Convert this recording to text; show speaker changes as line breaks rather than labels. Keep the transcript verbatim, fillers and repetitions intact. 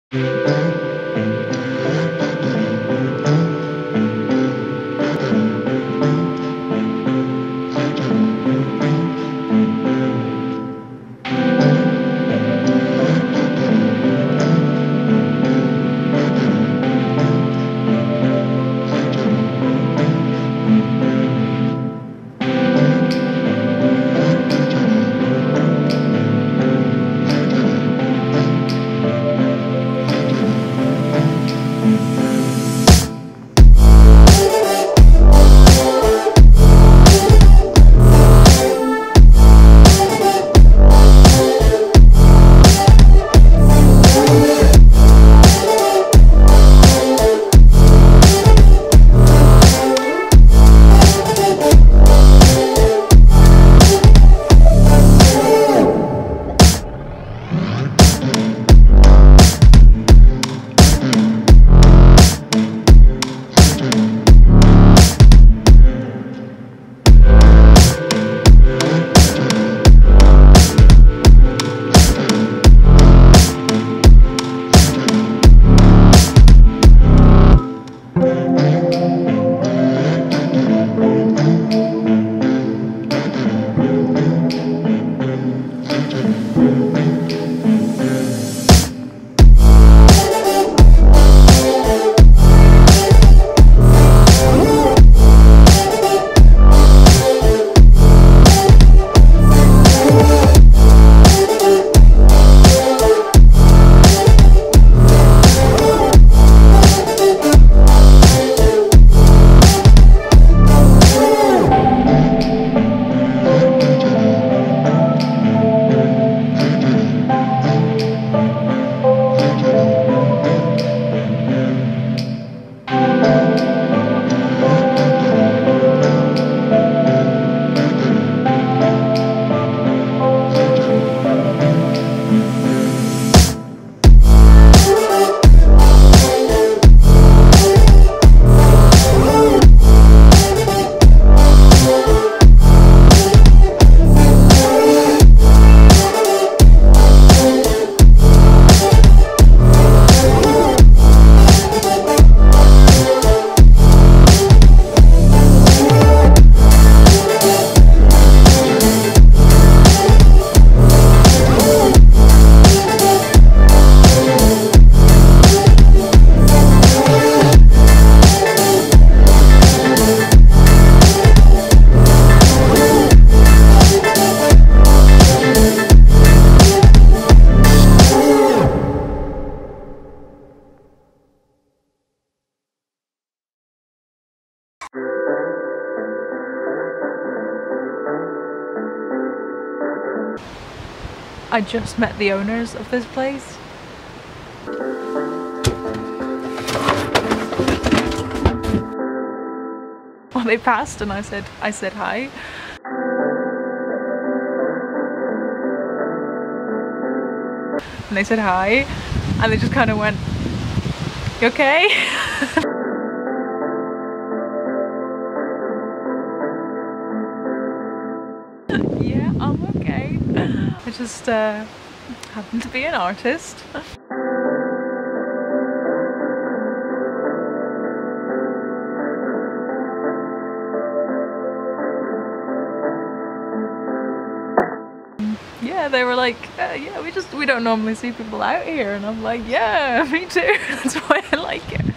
I just met the owners of this place. Well, they passed and I said, I said hi. And they said hi, and they just kind of went, "You okay?" Yeah, I'm okay. I just uh, happen to be an artist. Yeah, they were like, uh, yeah, we just, we don't normally see people out here. And I'm like, yeah, me too. That's why I like it.